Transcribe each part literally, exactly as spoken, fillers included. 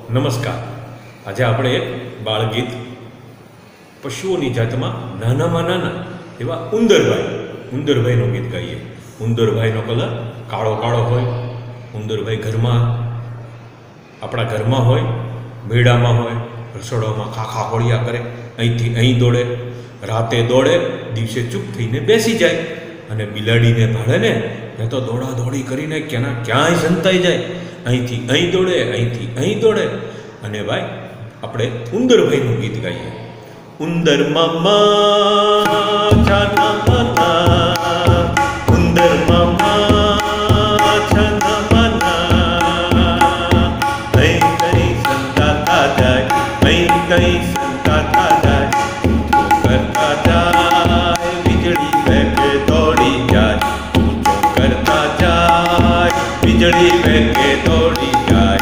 નમસ્કાર. આજે આપણે એક બાળગીત પશુઓની જાતમાં નાનામાં નાના એવા ઉંદરભાઈ ઉંદરભાઈનું ગીત ગાઈએ. ઉંદરભાઈનો કલર કાળો કાળો હોય. ઉંદરભાઈ ઘરમાં આપણા ઘરમાં હોય, મેળામાં હોય, રસોડામાં ખાખા હોળિયા કરે, અહીંથી અહીં દોડે, રાતે દોડે, દિવસે ચૂપ થઈને બેસી જાય. અને બિલાડીને ભાળે ને એ તો દોડા દોડી કરીને ક્યાં ક્યાંય સંતાઈ જાય. અહીંથી અહીં દોડે, અહીંથી અહીં દોડે. અને ભાઈ આપણે ઉંદરભાઈનું ગીત ગાઈએ. ઉંદર મામા છાના માના, ઉંદર મામા છાના માના, અહીં કઈ સંતાતા જાય, અહીં કઈ સંતાતા જાય, કરતા જાય વીજળી વેગે દોડી જાય, કરતા જાય વીજળી વેગે દોડી જાય.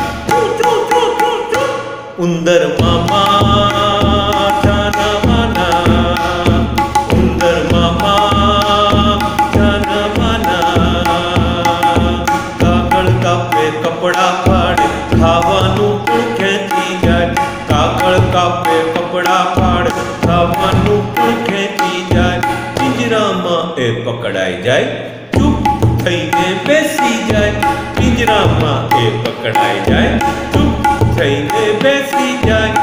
ઉંદર મામા છાના માના, ઉંદર મામા છાના માના, કાગળ કાપે કપડા પાડે, ખાવાનું પણ ખેંચી જાય. કાગળ કાપે કપડા પાડે, ખાવાનું પણ ખેંચી જાય. પિંજરામાં એ પકડાઈ જાય, ચૂપ થઈને બેસી જાય. પિંજરામાં એ પકડાઈ જાય, ચૂપ થઈને બેસી જાય.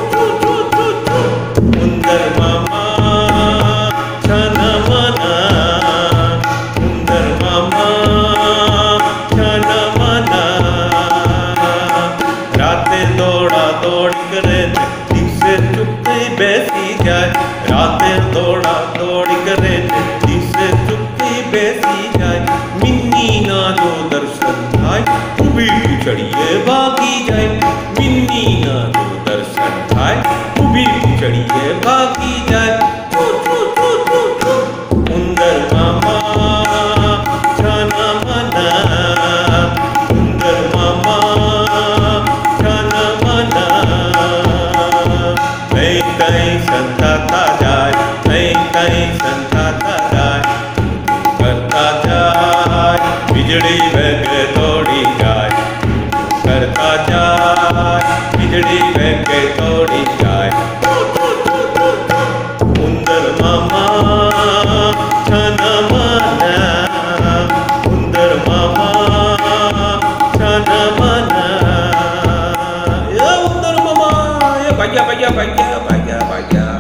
ઉંદર મામા છાના માના, ઉંદર મામા છાના માના, રાતે દોડા દોડ કરે, દિવસે ચૂપ થઈ બેસી જાય. રાતે દોડા દોડ કરે, દિવસે ચૂપ થઈ બેસી જાય. મિન્નીના જો દર્શન થાય, ઊભી પીછડીએ ભાગી જાય. મિન્નીના જો દર્શન થાય, ઊભી પીછડીએ ભાગી જાય. ઉંદર મામા છાના માના, ઉંદર મામા છાના માના, કઈ કઈ સંતાતા જાય, કઈ કઈ સંતાતા જાય, કરતા જાય વીજળી વેગે દોડી જાય, કરતા જાય વીજળી વેગે દોડી જાય. ઉંદર મામા છાના માના, ઉંદર મામા છાના માના, એ ઉંદર મામા એ ભાગ્યા ભાગ્યા ભાગ્યા ભાગ્યા ભાગ્યા.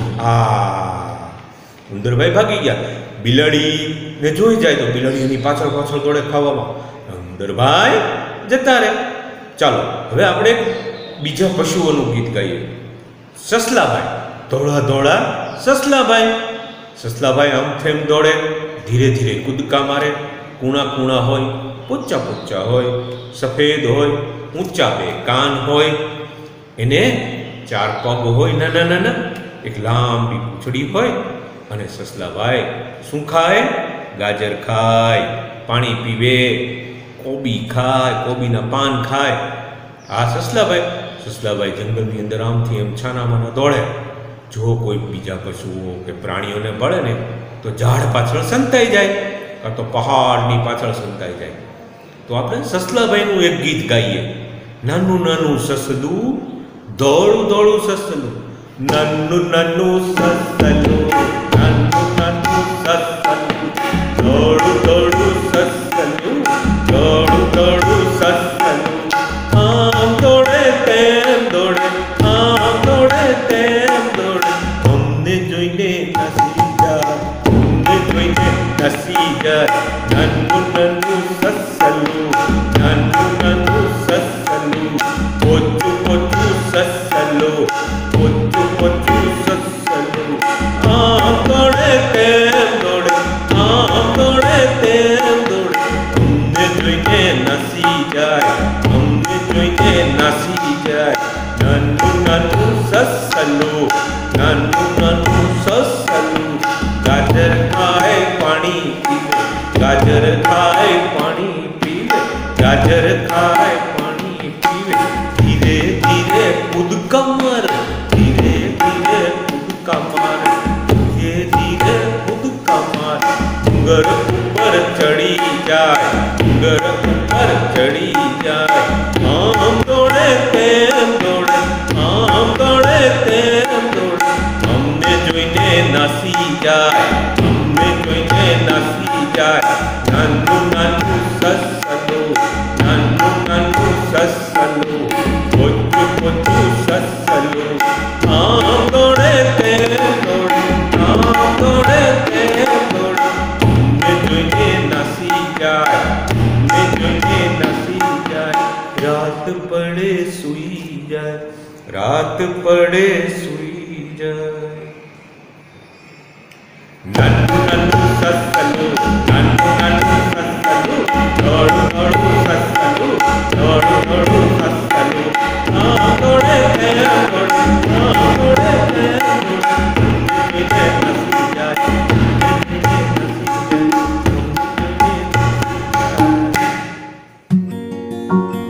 આ ઉંદરભાઈ ભાગી ગયા. બિલાડીને જોઈ જાય તો બિલાડી એની પાછળ પાછળ દોડે ખાવામાં. ઉંદરભાઈ જતા રહે. ચાલો હવે આપણે બીજા પશુઓનું ગીત ગાઈએ. સસલાભાઈ ધોળા ધોળા સસલાભાઈ. સસલાભાઈ આમ થેમ દોડે, ધીરે ધીરે કૂદકા મારે. કૂણા કૂણા હોય, પોચા પોચા હોય, સફેદ હોય, ઊંચા બે કાન હોય. એને ચાર પગ હોય નાના નાના, એક લાંબી પૂંછડી હોય. અને સસલાભાઈ શું ખાય? ગાજર ખાય, પાણી પીવે, કોબી ખાય, કોબીના પાન ખાય. આ સસલાભાઈ સસલાભાઈ જંગલની અંદર આમથી એમ છાના માના દોડે. જો કોઈ બીજા પશુઓ કે પ્રાણીઓને મળે ને તો ઝાડ પાછળ સંતાઈ જાય, કાં તો પહાડની પાછળ સંતાઈ જાય. તો આપણે સસલાભાઈનું એક ગીત ગાઈએ. નાનું નાનું સસલું, દોડું દોડું સસલું, નાનું નાનું સસલું, નાનું નાનું સસલું, દોડું દોડું સસલું, દોડું દોડું સસલું. આમ દોડે તેમ દોડે, આમ દોડે તેમ દોડે, અમને જોઈને નસી જાય, અમને જોઈને નસી જાય. નાનું નાનું સસલું, નાનું નાનું સસલું, પોચું પોચું સસલું, પોચું પોચું સસલું. આમ દોડે તેમ દોડે, આમ દોડે તેમ દોડે, અમને જોઈને નસી જાય, અમને જોઈને નસી જાય. નાનું નાનું સસલું, નાનું નાનું સસલું, ગાજર ખાય પાણી પીવે, ગાજર ખાય પાણી પીવે, ગાજર ખાય પાણી પીવે. ધીરે ધીરે કૂદકા મારે, ધીરે ધીરે કૂદકા મારે, ધીરે ધીરે કૂદકા મારે. ડુંગર ઉપર ચડી જાય, ડુંગર ઉપર ચડી જાય. આમ દોડે તેમ દોડે આમ દોડે તેમ દોડે અમને જોઈને નાસી જાય અમને જોઈને નાસી જાય નાનું નાનું સસલું નાનું નાનું સસલું પોચું પોચું સસલું આમ દોડે તેમ દોડે આમ દોડે તેમ દોડે અમને જોઈને નાસી જાય અમને જોઈને નાસી જાય રાત પડે સૂઈ જાય રાત પડે સૂઈ જાય નાનું નાનું સસલું નાનું નાનું સસલું દોડું દોડું સસલું દોડું દોડું સસલું આમ દોડે તેમ દોડે આમ દોડે તેમ દોડે નાસી જાય નાસી જાય